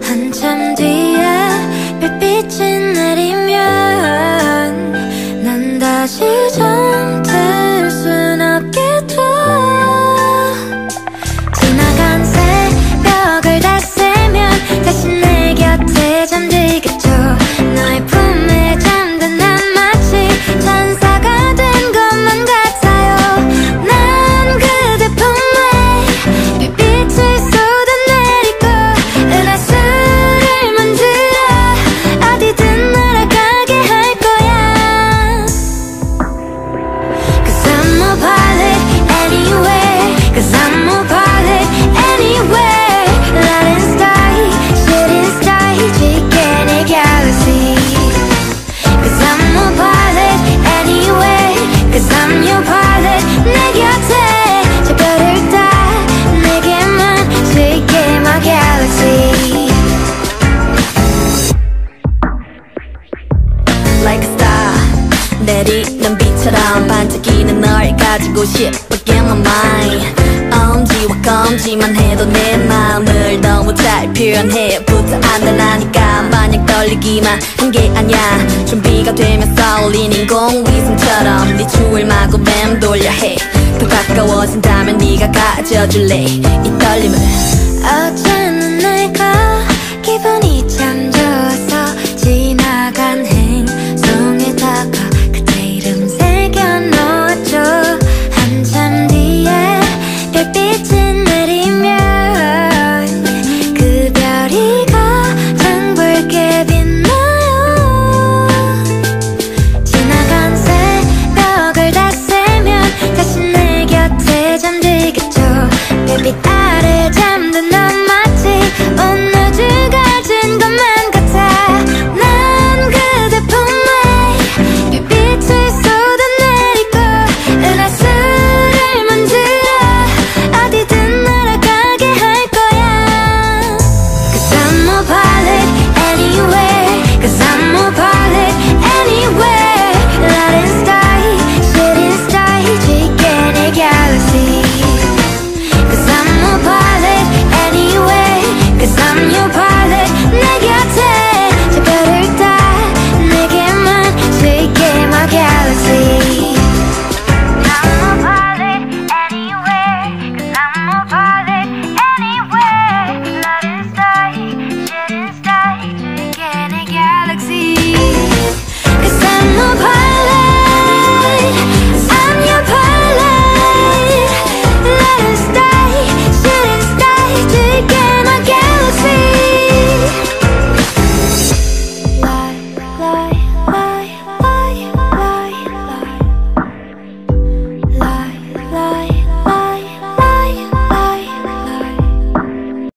한참 뒤에 별빛이 내리면 난 다시 잠들 순 없게 돼. 지나간 새벽을 닿으면 다시 내 곁에 잠들겠죠. 너의 품에 잠든 난 마치 천사가 된 것만 같아요. 난 그대 품에 별빛을 쏟아내리고 은하수를 만들어 어디든 날아가게 할 거야. Cause I'm a pilot anywhere. Cause I'm a pilot anywhere. Light sky, shooting star, 지게 내 galaxy. Cause I'm a pilot anywhere. Cause I'm your pilot. 내 곁에 저 별을 따 내게만 지게 my galaxy. Like a star 내리는 빛처럼 반짝이는 널 가지고 싶어 get my mind. 엄지와 검지만 해도 내 마음을 너무 잘 표현해 부터 안달나니까 마냥 떨리기만 한 게 아냐. 준비가 되면 쏠리는 공위성처럼 네 추울 마구 맴돌려 해. 더 가까워진다면 네가 가져줄래 이 떨림을. 어제는 내가 기분이 참 좋아서 지나간 행성에다가 그대 이름 새겨놓았죠. 한참 뒤에 별빛이 내리면 그 별이 가장 붉게 빛나요. 지나간 새벽을 닿으면 다시 내 곁에 잠들겠죠. 별빛 아래 잠든 넌 마치 온 우주가 진 것만 같아. 난 그대 품에 별빛을 쏟아내리고 은하수를 만들어 어디든 날아가게 할 거야. Cause I'm a pilot